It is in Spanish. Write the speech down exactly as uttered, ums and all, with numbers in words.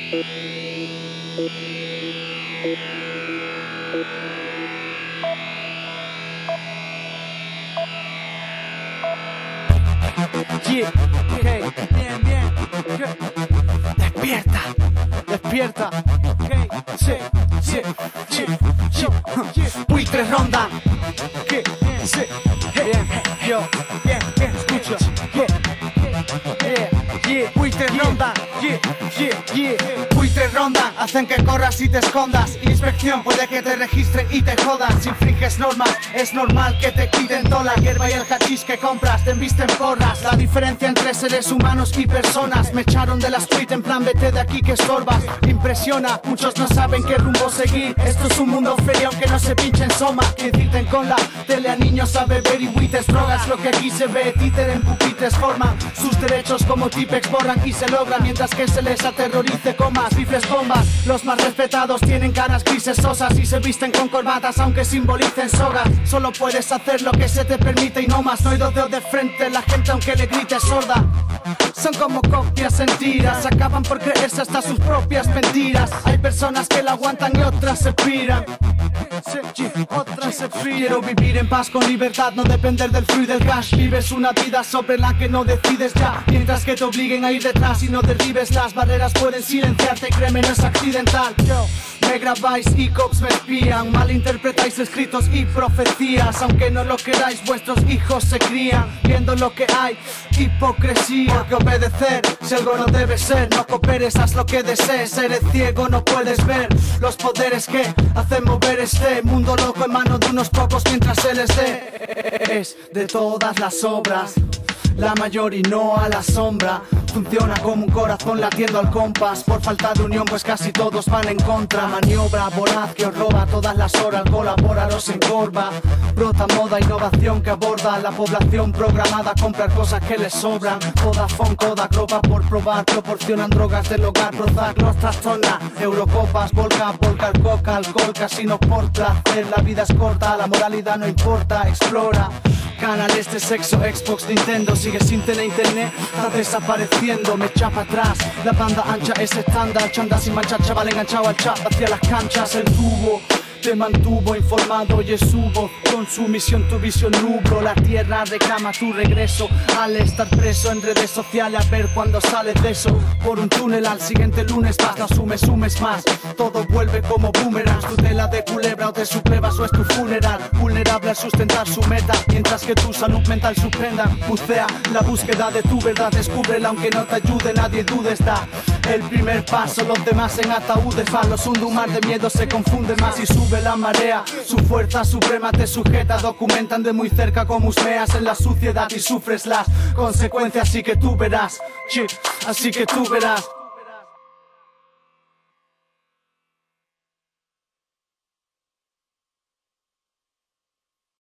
Yeah, okay, bien, bien, okay. Despierta, despierta, okay, sí, sí, sí, sí, yeah. Buitres rondan, okay, sí, bien, yo, bien, bien, escucha, yeah, yeah, yeah, buitres rondan, yeah, yeah, yeah. Buitres rondan, hacen que corras y te escondas. Inspección, puede que te registren y te jodan. Si infringes normas, es normal que te quiten toda la hierba y el hachís que compras. Te embisten porras. La diferencia entre seres humanos y personas. Me echaron de la street en plan vete de aquí que estorbas. Impresiona, muchos no saben qué rumbo seguir. Esto es un mundo feo aunque no se pinchen soma. Que inciten con la tele a niños a beber y buites drogas. Lo que aquí se ve, títer en pupitres forman sus derechos como tipex borran y se logran. Mientras que se les aterrorice comas, rifles, bombas. Los más respetados tienen caras grises sosas y se visten con corbatas aunque simbolicen sogas. Solo puedes hacer lo que se te permite y no más. No hay dos dedos de frente, la gente aunque le grite sorda. Son como copias en tiras, acaban por creerse hasta sus propias mentiras. Hay personas que la aguantan y otras se piran. Otras se piran. Quiero vivir en paz con libertad, no depender del fluir del cash. Vives una vida sobre la que no decides ya, mientras que te obliguen a ir detrás y no derribes las barreras. Pueden silenciarte, créeme, no es accidental. Yo, me grabáis y cops me espían, malinterpretáis escritos y profecías. Aunque no lo queráis, vuestros hijos se crían viendo lo que hay, hipocresía. Porque obedecer, si algo no debe ser, no cooperes, haz lo que desees. Eres ciego, no puedes ver los poderes que hacen mover este mundo loco en manos de unos pocos mientras se les dé. Es de todas las obras, la mayor y no a la sombra. Funciona como un corazón latiendo al compás. Por falta de unión pues casi todos van en contra. Maniobra voraz que os roba todas las horas. Colaboraros en corva. Brota moda, innovación que aborda la población programada a comprar cosas que les sobran. Vodafone, Kodak, ropa por probar. Proporcionan drogas del hogar, Prozac nos trastorna. Eurocopas, volca, volca, coca, alcohol casi no por placer. La vida es corta, la moralidad no importa. Explora canales de sexo, Xbox, Nintendo. Sigue sin tener internet, está desapareciendo. Me echa para atrás, la banda ancha es estándar. Chanda sin manchar, chaval enganchado al chat. Hacia las canchas, el tubo te mantuvo informado y es su voz. Con su misión tu visión nublo. La tierra reclama tu regreso al estar preso en redes sociales. A ver cuando sales de eso. Por un túnel al siguiente lunes vas, no asumes, sumes más. Todo vuelve como boomerang. Tu tela de culebra o te sublevas o es tu funeral. Vulnerable al sustentar su meta, mientras que tu salud mental suspenda. Bucea la búsqueda de tu verdad, descúbrela aunque no te ayude, nadie dude. Está el primer paso, los demás en ataúdes van. Los hunde un mar de miedo, se confunde más y sube la marea. Su fuerza suprema te sujeta, documentan de muy cerca como husmeas en la suciedad y sufres las consecuencias. Así que tú verás, sí, así que tú verás.